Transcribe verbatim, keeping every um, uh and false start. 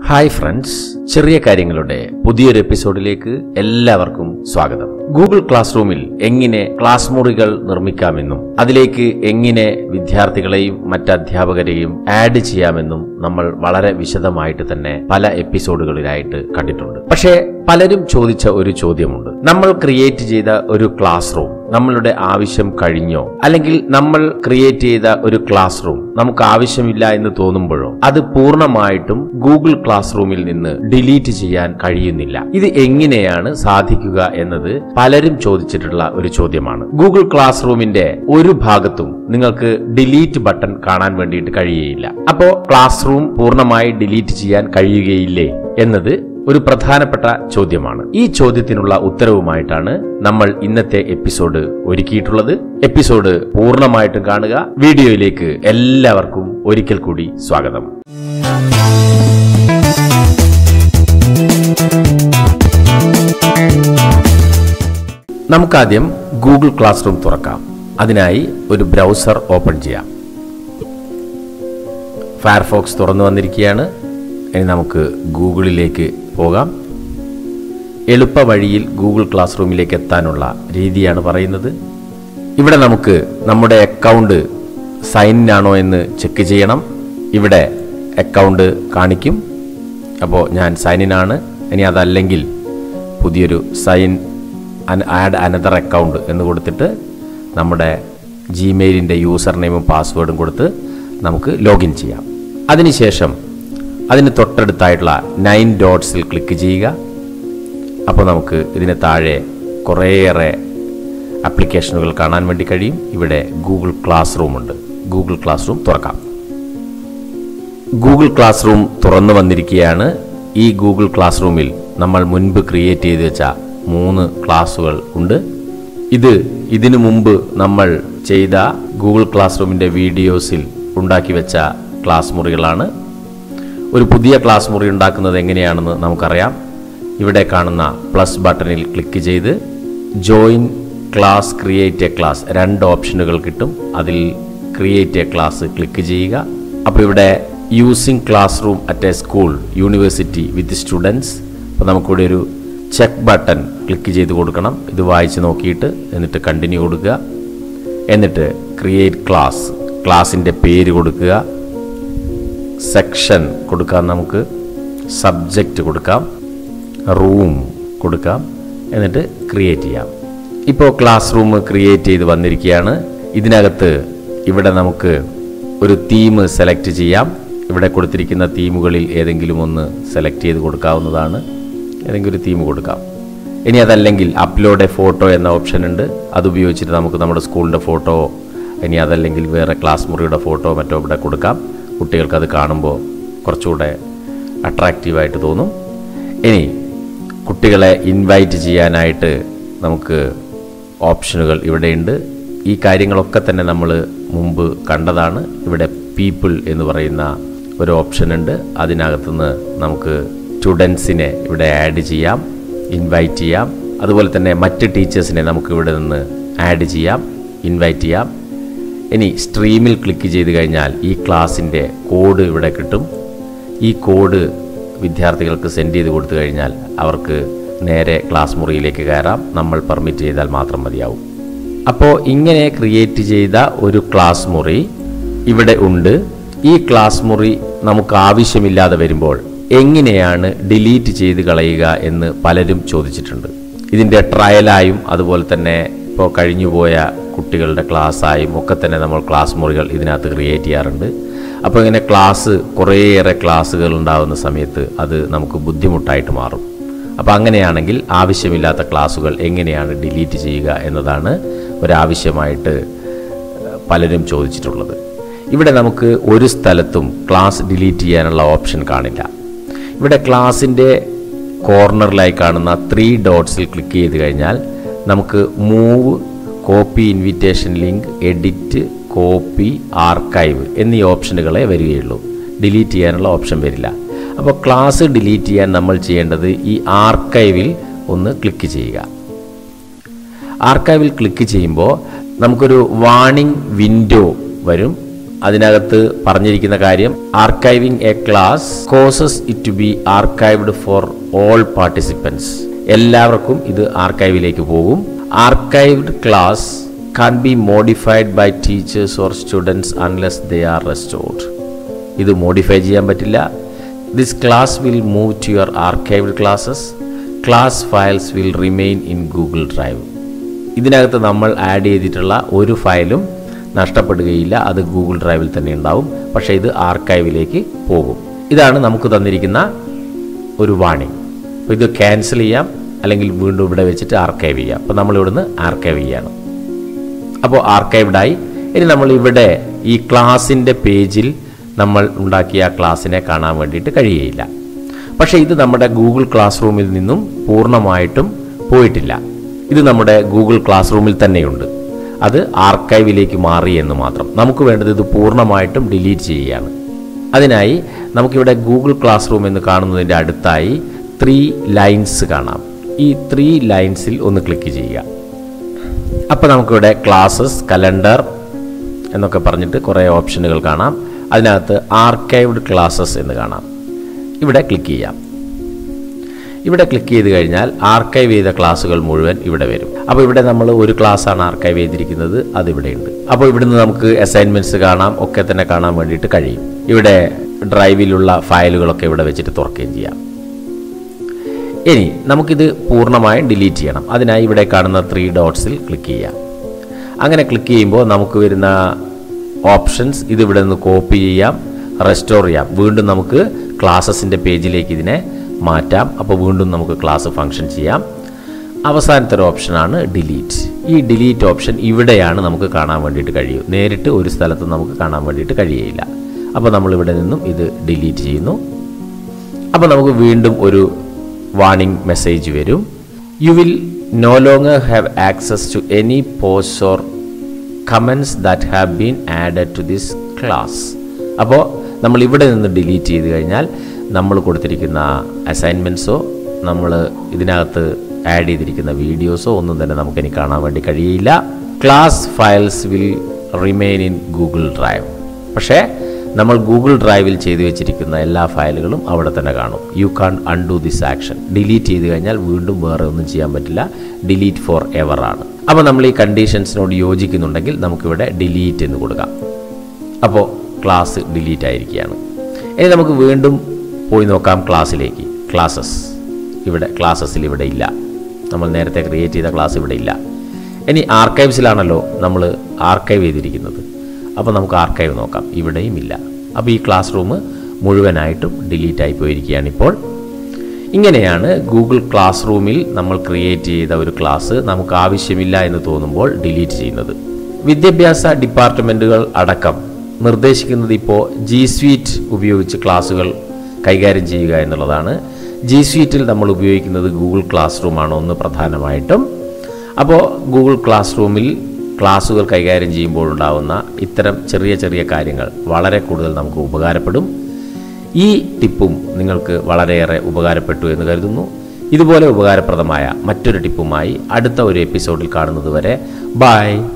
Hi friends, ചെറിയ കാര്യങ്ങളുടെ പുതിയൊരു എപ്പിസോഡിലേക്ക് എല്ലാവർക്കും സ്വാഗതം. ഗൂഗിൾ ക്ലാസ് റൂമിൽ എങ്ങനെ ക്ലാസ് മുറികൾ നിർമ്മിക്കാമെന്നും അതിലേക്ക് എങ്ങനെ വിദ്യാർത്ഥികളെയും മറ്റ് അധ്യാപകരെയും ആഡ് ചെയ്യാമെന്നും നമ്മൾ വളരെ വിശദമായിട്ട് തന്നെ പല എപ്പിസോഡുകളിലായിട്ട് കണ്ടിട്ടുണ്ട്. പക്ഷേ പലരും ചോദിച്ച ഒരു ചോദ്യമുണ്ട്. നമ്മൾ ക്രിയേറ്റ് ചെയ്ത ഒരു ക്ലാസ് റൂം നമ്മളുടെ ആവശ്യം കഴിഞ്ഞോ, അല്ലെങ്കിൽ നമ്മൾ ക്രിയേറ്റ് ചെയ്ത ഒരു ക്ലാസ് റൂം നമുക്ക് ആവശ്യമില്ല എന്ന് തോന്നുമ്പോഴോ അത് പൂർണ്ണമായിട്ടും ഗൂഗിൾ ക്ലാസ് റൂമിൽ നിന്ന് ഡിലീറ്റ് ചെയ്യാൻ കഴിയുന്നില്ല. ഇത് എങ്ങനെയാണ് സാധിക്കുക എന്നത് പലരും ചോദിച്ചിട്ടുള്ള ഒരു ചോദ്യമാണ്. ഗൂഗിൾ ക്ലാസ് റൂമിന്റെ ഒരു ഭാഗത്തും നിങ്ങൾക്ക് ഡിലീറ്റ് ബട്ടൺ കാണാൻ വേണ്ടിയിട്ട് കഴിയുകയില്ല. അപ്പോ ക്ലാസ് റൂം പൂർണ്ണമായി ഡിലീറ്റ് ചെയ്യാൻ കഴിയുകയില്ലേ എന്നത് ഒരു പ്രധാനപ്പെട്ട ചോദ്യമാണ്. ഈ ചോദ്യത്തിനുള്ള ഉത്തരവുമായിട്ടാണ് നമ്മൾ ഇന്നത്തെ എപ്പിസോഡ് ഒരുക്കിയിട്ടുള്ളത്. എപ്പിസോഡ് പൂർണ്ണമായിട്ടും കാണുക. വീഡിയോയിലേക്ക് എല്ലാവർക്കും ഒരിക്കൽ കൂടി സ്വാഗതം. നമുക്കാദ്യം ഗൂഗിൾ ക്ലാസ് റൂം തുറക്കാം. അതിനായി ഒരു ബ്രൗസർ ഓപ്പൺ ചെയ്യാം. ഫയർഫോക്സ് തുറന്നു വന്നിരിക്കുകയാണ്. ഇനി നമുക്ക് ഗൂഗിളിലേക്ക് പോകാം. എളുപ്പ വഴിയിൽ ഗൂഗിൾ ക്ലാസ് റൂമിലേക്ക് എത്താനുള്ള രീതിയാണ് പറയുന്നത്. ഇവിടെ നമുക്ക് നമ്മുടെ അക്കൗണ്ട് സൈൻ ഇൻ ആണോ എന്ന് ചെക്ക് ചെയ്യണം. ഇവിടെ അക്കൗണ്ട് കാണിക്കും. അപ്പോൾ ഞാൻ സൈൻ ഇൻ ആണ്. ഇനി അതല്ലെങ്കിൽ പുതിയൊരു സൈൻ ആഡ് അനദർ അക്കൗണ്ട് എന്ന് കൊടുത്തിട്ട് നമ്മുടെ ജിമെയിലിൻ്റെ യൂസർ നെയിമും പാസ്വേഡും കൊടുത്ത് നമുക്ക് ലോഗിൻ ചെയ്യാം. അതിനുശേഷം അതിന് തൊട്ടടുത്തായിട്ടുള്ള നയൻ ഡോട്ട്സിൽ ക്ലിക്ക് ചെയ്യുക. അപ്പോൾ നമുക്ക് ഇതിന് താഴെ കുറേയേറെ ആപ്ലിക്കേഷനുകൾ കാണാൻ വേണ്ടി കഴിയും. ഇവിടെ ഗൂഗിൾ ക്ലാസ് റൂം ഉണ്ട്. ഗൂഗിൾ ക്ലാസ് റൂം തുറക്കാം. ഗൂഗിൾ ക്ലാസ് റൂം തുറന്നു വന്നിരിക്കുകയാണ്. ഈ ഗൂഗിൾ ക്ലാസ് റൂമിൽ നമ്മൾ മുൻപ് ക്രിയേറ്റ് ചെയ്ത് വെച്ച മൂന്ന് ക്ലാസ്സുകൾ ഉണ്ട്. ഇത് ഇതിനു മുമ്പ് നമ്മൾ ചെയ്ത ഗൂഗിൾ ക്ലാസ് റൂമിൻ്റെ വീഡിയോസിൽ ഉണ്ടാക്കി വെച്ച ക്ലാസ് മുറികളാണ്. ഒരു പുതിയ ക്ലാസ് മുറി ഉണ്ടാക്കുന്നത് എങ്ങനെയാണെന്ന് നമുക്കറിയാം. ഇവിടെ കാണുന്ന പ്ലസ് ബട്ടണിൽ ക്ലിക്ക് ചെയ്ത് join class, create a class രണ്ട് ഓപ്ഷനുകൾ കിട്ടും. അതിൽ ക്രിയേറ്റ് എ ക്ലാസ് ക്ലിക്ക് ചെയ്യുക. അപ്പോൾ ഇവിടെ using classroom at a school, university with students. അപ്പോൾ നമുക്കിവിടെ ഒരു ചെക്ക് ബട്ടൺ ക്ലിക്ക് ചെയ്ത് കൊടുക്കണം. ഇത് വായിച്ച് നോക്കിയിട്ട് എന്നിട്ട് കണ്ടിന്യൂ കൊടുക്കുക. എന്നിട്ട് ക്രിയേറ്റ് ക്ലാസ്, ക്ലാസിൻ്റെ പേര് കൊടുക്കുക. സെക്ഷൻ കൊടുക്കാം, നമുക്ക് സബ്ജക്റ്റ് കൊടുക്കാം, റൂം കൊടുക്കാം. എന്നിട്ട് ക്രിയേറ്റ് ചെയ്യാം. ഇപ്പോൾ ക്ലാസ് റൂം ക്രിയേറ്റ് ചെയ്ത് വന്നിരിക്കുകയാണ്. ഇതിനകത്ത് ഇവിടെ നമുക്ക് ഒരു തീം സെലക്ട് ചെയ്യാം. ഇവിടെ കൊടുത്തിരിക്കുന്ന തീമുകളിൽ ഏതെങ്കിലും ഒന്ന് സെലക്ട് ചെയ്ത് കൊടുക്കാവുന്നതാണ്. ഏതെങ്കിലും ഒരു തീം കൊടുക്കാം. ഇനി അതല്ലെങ്കിൽ അപ്ലോഡ് എ ഫോട്ടോ എന്ന ഓപ്ഷൻ ഉണ്ട്. അതുപയോഗിച്ചിട്ട് നമുക്ക് നമ്മുടെ സ്കൂളിൻ്റെ ഫോട്ടോ, ഇനി അതല്ലെങ്കിൽ വേറെ ക്ലാസ് മുറിയുടെ ഫോട്ടോ മറ്റോ ഇവിടെ കൊടുക്കാം. കുട്ടികൾക്ക് അത് കാണുമ്പോൾ കുറച്ചുകൂടെ അട്രാക്റ്റീവായിട്ട് തോന്നും. ഇനി കുട്ടികളെ ഇൻവൈറ്റ് ചെയ്യാനായിട്ട് നമുക്ക് ഓപ്ഷനുകൾ ഇവിടെയുണ്ട്. ഈ കാര്യങ്ങളൊക്കെ തന്നെ നമ്മൾ മുമ്പ് കണ്ടതാണ്. ഇവിടെ പീപ്പിൾ എന്ന് പറയുന്ന ഒരു ഓപ്ഷൻ ഉണ്ട്. അതിനകത്തുനിന്ന് നമുക്ക് സ്റ്റുഡൻസിനെ ഇവിടെ ആഡ് ചെയ്യാം, ഇൻവൈറ്റ് ചെയ്യാം. അതുപോലെ തന്നെ മറ്റ് ടീച്ചേഴ്സിനെ നമുക്ക് ഇവിടെ നിന്ന് ആഡ് ചെയ്യാം, ഇൻവൈറ്റ് ചെയ്യാം. ഇനി സ്ട്രീമിൽ ക്ലിക്ക് ചെയ്ത് കഴിഞ്ഞാൽ ഈ ക്ലാസിൻ്റെ കോഡ് ഇവിടെ കിട്ടും. ഈ കോഡ് വിദ്യാർത്ഥികൾക്ക് സെൻഡ് ചെയ്ത് കൊടുത്തു കഴിഞ്ഞാൽ അവർക്ക് നേരെ ക്ലാസ് മുറിയിലേക്ക് കയറാം. നമ്മൾ പെർമിറ്റ് ചെയ്താൽ മാത്രം മതിയാവും. അപ്പോൾ ഇങ്ങനെ ക്രിയേറ്റ് ചെയ്ത ഒരു ക്ലാസ് മുറി ഇവിടെ ഉണ്ട്. ഈ ക്ലാസ് മുറി നമുക്ക് ആവശ്യമില്ലാതെ വരുമ്പോൾ എങ്ങനെയാണ് ഡിലീറ്റ് ചെയ്ത് കളയുക എന്ന് പലരും ചോദിച്ചിട്ടുണ്ട്. ഇതിൻ്റെ ട്രയലായും അതുപോലെ തന്നെ ഇപ്പോൾ കഴിഞ്ഞുപോയ കുട്ടികളുടെ ക്ലാസ്സായും ഒക്കെ തന്നെ നമ്മൾ ക്ലാസ് മുറികൾ ഇതിനകത്ത് ക്രിയേറ്റ് ചെയ്യാറുണ്ട്. അപ്പോൾ ഇങ്ങനെ ക്ലാസ് കുറേയേറെ ക്ലാസ്സുകൾ ഉണ്ടാകുന്ന സമയത്ത് അത് നമുക്ക് ബുദ്ധിമുട്ടായിട്ട് മാറും. അപ്പോൾ അങ്ങനെയാണെങ്കിൽ ആവശ്യമില്ലാത്ത ക്ലാസ്സുകൾ എങ്ങനെയാണ് ഡിലീറ്റ് ചെയ്യുക എന്നതാണ് ഒരാവശ്യമായിട്ട് പലരും ചോദിച്ചിട്ടുള്ളത്. ഇവിടെ നമുക്ക് ഒരു സ്ഥലത്തും ക്ലാസ് ഡിലീറ്റ് ചെയ്യാനുള്ള ഓപ്ഷൻ കാണില്ല. ഇവിടെ ക്ലാസിൻ്റെ കോർണറിലായി കാണുന്ന ത്രീ ഡോട്ട്സിൽ ക്ലിക്ക് ചെയ്ത് കഴിഞ്ഞാൽ നമുക്ക് move, copy invitation link, edit, copy, archive എന്നീ ഓപ്ഷനുകളെ വരികയുള്ളൂ. ഡിലീറ്റ് ചെയ്യാനുള്ള ഓപ്ഷൻ വരില്ല. അപ്പോൾ ക്ലാസ് ഡിലീറ്റ് ചെയ്യാൻ നമ്മൾ ചെയ്യേണ്ടത് ഈ ആർക്കൈവിൽ ഒന്ന് ക്ലിക്ക് ചെയ്യുക. ആർക്കൈവിൽ ക്ലിക്ക് ചെയ്യുമ്പോൾ നമുക്കൊരു വാർണിംഗ് വിൻഡോ വരും. അതിനകത്ത് പറഞ്ഞിരിക്കുന്ന കാര്യം archiving a class causes it to be archived for all participants. എല്ലാവർക്കും ഇത് ആർക്കൈവിലേക്ക് പോകും. Archived class can't be modified by teachers or students unless they are restored. ഇത് മോഡിഫൈ ചെയ്യാൻ പറ്റില്ല. This class will move to your archived classes. Class files will remain in Google Drive. ഇതിനകത്ത് നമ്മൾ add ചെയ്തിട്ടുള്ള ഒരു ഫയലും നഷ്ടപ്പെടുകയില്ല. അത് ഗൂഗിൾ ഡ്രൈവിൽ തന്നെ ഉണ്ടാവും. പക്ഷേ ഇത് ആർക്കൈവിലേക്ക് പോകും. ഇതാണ് നമുക്ക് തന്നിരിക്കുന്ന ഒരു വാണിംഗ്. അപ്പോൾ ഇത് ക്യാൻസൽ ചെയ്യാം, അല്ലെങ്കിൽ വീണ്ടും ഇവിടെ വെച്ചിട്ട് ആർക്കൈവ് ചെയ്യാം. അപ്പോൾ നമ്മൾ ഇവിടുന്ന് ആർക്കൈവ് ചെയ്യാണ്. അപ്പോൾ ആർക്കൈവ്ഡായി. ഇനി നമ്മൾ ഇവിടെ ഈ ക്ലാസിൻ്റെ പേജിൽ നമ്മൾ ഉണ്ടാക്കിയ ആ ക്ലാസ്സിനെ കാണാൻ വേണ്ടിയിട്ട് കഴിയുകയില്ല. പക്ഷേ ഇത് നമ്മുടെ ഗൂഗിൾ ക്ലാസ് റൂമിൽ നിന്നും പൂർണ്ണമായിട്ടും പോയിട്ടില്ല. ഇത് നമ്മുടെ ഗൂഗിൾ ക്ലാസ് റൂമിൽ തന്നെയുണ്ട്. അത് ആർക്കൈവിലേക്ക് മാറി എന്ന് മാത്രം. നമുക്ക് വേണ്ടത് ഇത് പൂർണ്ണമായിട്ടും ഡിലീറ്റ് ചെയ്യുകയാണ്. അതിനായി നമുക്കിവിടെ ഗൂഗിൾ ക്ലാസ് റൂം എന്ന് കാണുന്നതിൻ്റെ അടുത്തായി ത്രീ ലൈൻസ് കാണാം. ഈ ത്രീ ലൈൻസിൽ ഒന്ന് ക്ലിക്ക് ചെയ്യുക. അപ്പോൾ നമുക്കിവിടെ ക്ലാസ്സസ്, കലണ്ടർ എന്നൊക്കെ പറഞ്ഞിട്ട് കുറേ ഓപ്ഷനുകൾ കാണാം. അതിനകത്ത് ആർക്കൈവ്ഡ് ക്ലാസ്സസ് എന്ന് കാണാം. ഇവിടെ ക്ലിക്ക് ചെയ്യാം. ഇവിടെ ക്ലിക്ക് ചെയ്ത് കഴിഞ്ഞാൽ ആർക്കൈവ് ചെയ്ത ക്ലാസ്സുകൾ മുഴുവൻ ഇവിടെ വരും. അപ്പോൾ ഇവിടെ നമ്മൾ ഒരു ക്ലാസ്സാണ് ആർക്കൈവ് ചെയ്തിരിക്കുന്നത്, അതിവിടെയുണ്ട്. അപ്പോൾ ഇവിടുന്ന് നമുക്ക് അസൈൻമെൻറ്റ്സ് കാണാം, ഒക്കെ തന്നെ കാണാൻ വേണ്ടിയിട്ട് കഴിയും. ഇവിടെ ഡ്രൈവിലുള്ള ഫയലുകളൊക്കെ ഇവിടെ വെച്ചിട്ട് തുറക്കുകയും ചെയ്യാം. ഇനി നമുക്കിത് പൂർണ്ണമായും ഡിലീറ്റ് ചെയ്യണം. അതിനായി ഇവിടെ കാണുന്ന ത്രീ ഡോട്ട്സിൽ ക്ലിക്ക് ചെയ്യാം. അങ്ങനെ ക്ലിക്ക് ചെയ്യുമ്പോൾ നമുക്ക് വരുന്ന ഓപ്ഷൻസ് ഇതിവിടെ നിന്ന് കോപ്പി ചെയ്യാം, റെസ്റ്റോർ ചെയ്യാം. വീണ്ടും നമുക്ക് ക്ലാസ്സസിൻ്റെ പേജിലേക്ക് ഇതിനെ മാറ്റാം. അപ്പോൾ വീണ്ടും നമുക്ക് ക്ലാസ് ഫങ്ഷൻ ചെയ്യാം. അവസാനത്തെ ഒരു ഓപ്ഷനാണ് ഡിലീറ്റ്. ഈ ഡിലീറ്റ് ഓപ്ഷൻ ഇവിടെയാണ് നമുക്ക് കാണാൻ വേണ്ടിയിട്ട് കഴിയും. നേരിട്ട് ഒരു സ്ഥലത്ത് നമുക്ക് കാണാൻ വേണ്ടിയിട്ട് കഴിയുകയില്ല. അപ്പോൾ നമ്മളിവിടെ നിന്നും ഇത് ഡിലീറ്റ് ചെയ്യുന്നു. അപ്പോൾ നമുക്ക് വീണ്ടും ഒരു വാർണിംഗ് മെസ്സേജ് വരും. You will no longer have access to any post or comments that have been added to this class. അപ്പോൾ നമ്മൾ ഇവിടെ നിന്ന് ഡിലീറ്റ് ചെയ്ത് കഴിഞ്ഞാൽ നമ്മൾ കൊടുത്തിരിക്കുന്ന അസൈൻമെൻറ്റ്സോ നമ്മൾ ഇതിനകത്ത് ആഡ് ചെയ്തിരിക്കുന്ന വീഡിയോസോ ഒന്നും തന്നെ നമുക്കിനി കാണാൻ വേണ്ടി കഴിയില്ല. Class files will remain in Google drive. പക്ഷേ നമ്മൾ ഗൂഗിൾ ഡ്രൈവിൽ ചെയ്തു വെച്ചിരിക്കുന്ന എല്ലാ ഫയലുകളും അവിടെ തന്നെ കാണും. You can undo this action. Delete ചെയ്ത് കഴിഞ്ഞാൽ വീണ്ടും വേറെ ഒന്നും ചെയ്യാൻ പറ്റില്ല. ഡിലീറ്റ് ഫോർ എവർ ആണ്. അപ്പോൾ നമ്മൾ ഈ കണ്ടീഷൻസിനോട് യോജിക്കുന്നുണ്ടെങ്കിൽ നമുക്കിവിടെ ഡിലീറ്റ് എന്ന് കൊടുക്കാം. അപ്പോൾ ക്ലാസ് ഡിലീറ്റ് ആയിരിക്കുകയാണ്. ഇനി നമുക്ക് വീണ്ടും പോയി നോക്കാം ക്ലാസ്സിലേക്ക്. ക്ലാസ്സസ് ഇവിടെ ക്ലാസ്സസിൽ ഇവിടെ ഇല്ല. നമ്മൾ നേരത്തെ ക്രിയേറ്റ് ചെയ്ത ക്ലാസ് ഇവിടെ ഇല്ല. ഇനി ആർക്കൈവ്സിലാണല്ലോ നമ്മൾ ആർക്കൈവ് ചെയ്തിരിക്കുന്നത്. അപ്പോൾ നമുക്ക് ആർക്കൈവ് നോക്കാം. ഇവിടെയും ഇല്ല. അപ്പോൾ ഈ ക്ലാസ് റൂം മുഴുവനായിട്ടും ഡിലീറ്റ് ആയി പോയിരിക്കുകയാണ് ഇപ്പോൾ. ഇങ്ങനെയാണ് ഗൂഗിൾ ക്ലാസ് റൂമിൽ നമ്മൾ ക്രിയേറ്റ് ചെയ്ത ഒരു ക്ലാസ് നമുക്ക് ആവശ്യമില്ല എന്ന് തോന്നുമ്പോൾ ഡിലീറ്റ് ചെയ്യുന്നത്. വിദ്യാഭ്യാസ ഡിപ്പാർട്ട്മെൻറ്റുകൾ അടക്കം നിർദ്ദേശിക്കുന്നത് ഇപ്പോൾ ജി സ്വീറ്റ് ഉപയോഗിച്ച് ക്ലാസ്സുകൾ കൈകാര്യം ചെയ്യുക എന്നുള്ളതാണ്. ജി സ്വീറ്റിൽ നമ്മൾ ഉപയോഗിക്കുന്നത് ഗൂഗിൾ ക്ലാസ് റൂമാണ് ഒന്ന് പ്രധാനമായിട്ടും. അപ്പോൾ ഗൂഗിൾ ക്ലാസ് റൂമിൽ ക്ലാസ്സുകൾ കൈകാര്യം ചെയ്യുമ്പോഴുണ്ടാകുന്ന ഇത്തരം ചെറിയ ചെറിയ കാര്യങ്ങൾ വളരെ കൂടുതൽ നമുക്ക് ഉപകാരപ്പെടും. ഈ ടിപ്പും നിങ്ങൾക്ക് വളരെയേറെ ഉപകാരപ്പെട്ടു എന്ന് കരുതുന്നു. ഇതുപോലെ ഉപകാരപ്രദമായ മറ്റൊരു ടിപ്പുമായി അടുത്ത ഒരു എപ്പിസോഡിൽ കാണുന്നത് വരെ ബൈ.